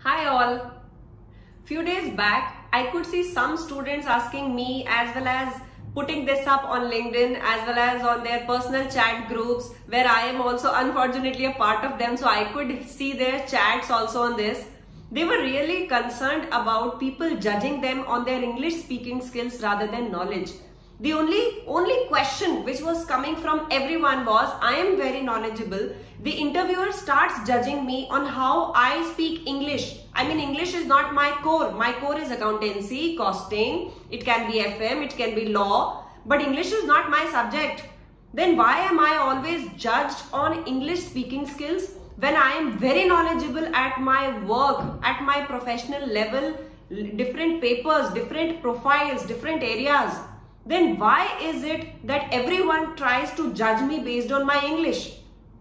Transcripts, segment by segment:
Hi all. Few days back, I could see some students asking me as well as putting this up on LinkedIn as well as on their personal chat groups where I am also unfortunately a part of them, so I could see their chats also on this. They were really concerned about people judging them on their English speaking skills rather than knowledge. The only question which was coming from everyone was, I am very knowledgeable. The interviewer starts judging me on how I speak English. I mean, English is not my core. My core is accountancy, costing, it can be FM, it can be law, but English is not my subject. Then why am I always judged on English speaking skills when I am very knowledgeable at my work, at my professional level, different papers, different profiles, different areas? Then why is it that everyone tries to judge me based on my English?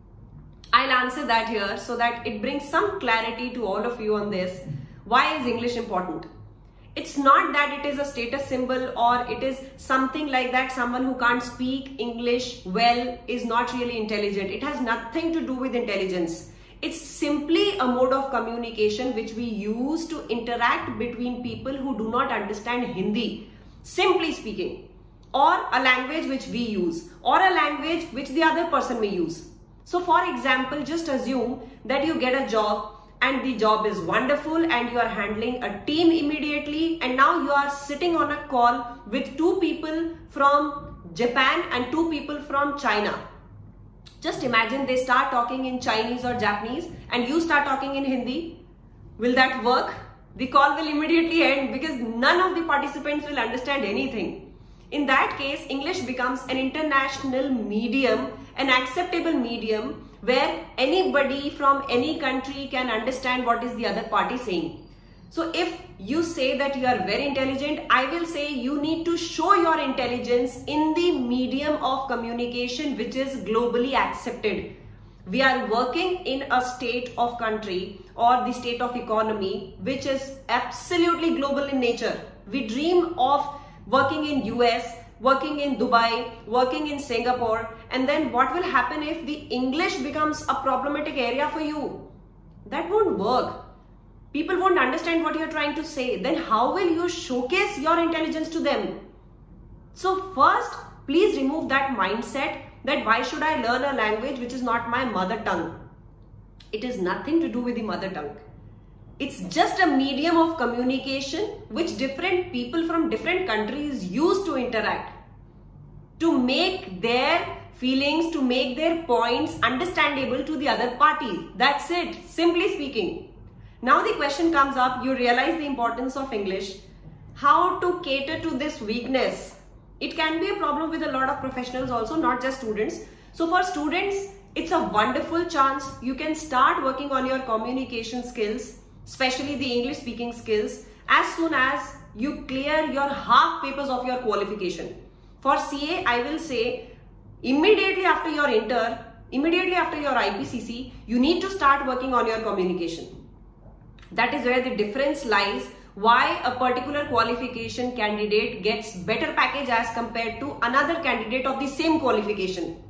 I'll answer that here so that it brings some clarity to all of you on this. Why is English important? It's not that it is a status symbol or it is something like that someone who can't speak English well is not really intelligent. It has nothing to do with intelligence. It's simply a mode of communication which we use to interact between people who do not understand Hindi, simply speaking, or a language which we use, or a language which the other person may use. So for example, just assume that you get a job and the job is wonderful and you are handling a team immediately, and now you are sitting on a call with two people from Japan and two people from China. Just imagine they start talking in Chinese or Japanese and you start talking in Hindi. Will that work? The call will immediately end because none of the participants will understand anything. In that case, English becomes an international medium, an acceptable medium where anybody from any country can understand what is the other party saying. So if you say that you are very intelligent, I will say you need to show your intelligence in the medium of communication which is globally accepted. We are working in a state of country or the state of economy which is absolutely global in nature. We dream of working in US, working in Dubai, working in Singapore, and then what will happen if the English becomes a problematic area for you? That won't work. People won't understand what you're trying to say. Then how will you showcase your intelligence to them? So first, please remove that mindset that why should I learn a language which is not my mother tongue? It is nothing to do with the mother tongue. It's just a medium of communication which different people from different countries use to interact, to make their feelings, to make their points understandable to the other party. That's it, simply speaking. Now the question comes up, you realize the importance of English. How to cater to this weakness? It can be a problem with a lot of professionals also, not just students. So for students, it's a wonderful chance. You can start working on your communication skills, especially the English speaking skills, as soon as you clear your half papers of your qualification. For CA, I will say immediately after your inter, immediately after your IPCC, you need to start working on your communication. That is where the difference lies, why a particular qualification candidate gets better package as compared to another candidate of the same qualification.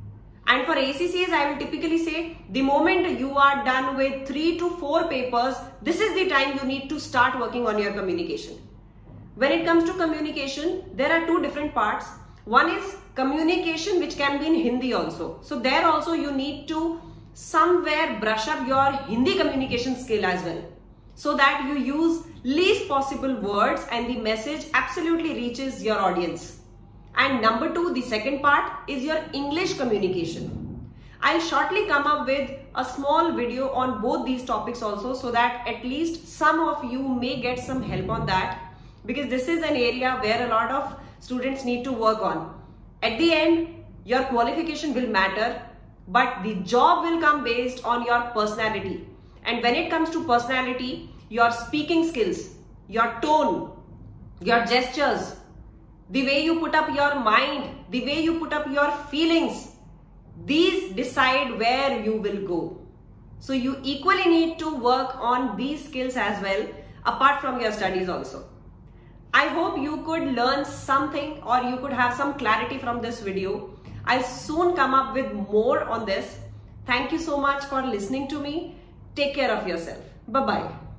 And for ACCAs, I will typically say the moment you are done with 3 to 4 papers, this is the time you need to start working on your communication. When it comes to communication, there are two different parts. One is communication which can be in Hindi also. So there also you need to somewhere brush up your Hindi communication skill as well, so that you use least possible words and the message absolutely reaches your audience. And number two, the second part is your English communication. I'll shortly come up with a small video on both these topics also, so that at least some of you may get some help on that, because this is an area where a lot of students need to work on. At the end, your qualification will matter, but the job will come based on your personality. And when it comes to personality, your speaking skills, your tone, your gestures, the way you put up your mind, the way you put up your feelings, these decide where you will go. So you equally need to work on these skills as well, apart from your studies also. I hope you could learn something or you could have some clarity from this video. I'll soon come up with more on this. Thank you so much for listening to me. Take care of yourself. Bye-bye.